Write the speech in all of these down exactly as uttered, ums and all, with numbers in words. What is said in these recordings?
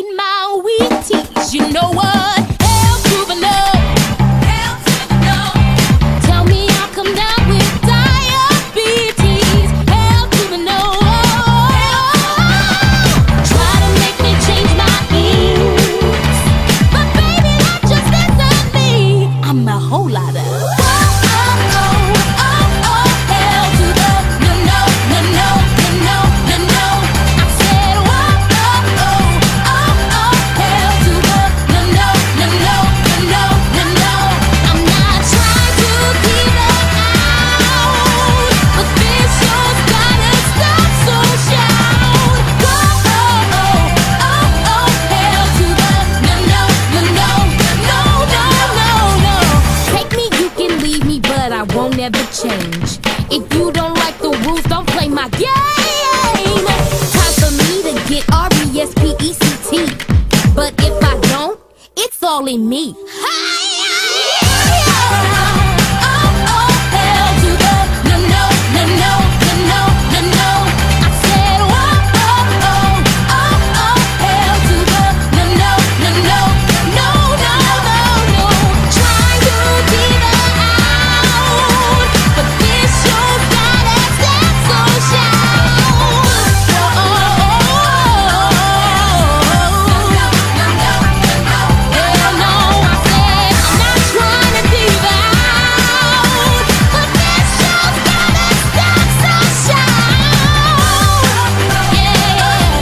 ain't my weakness. You know what? Hell to the no. Hell to the no. Tell me I'll come down with diabetes. Hell to the no. Try to make me change my ease, but baby, that just isn't me. I'm a whole lot of never change. If you don't like the rules, don't play my game. Time for me to get R E S P E C T. But if I don't, it's all in me.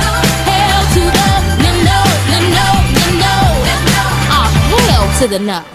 To the no.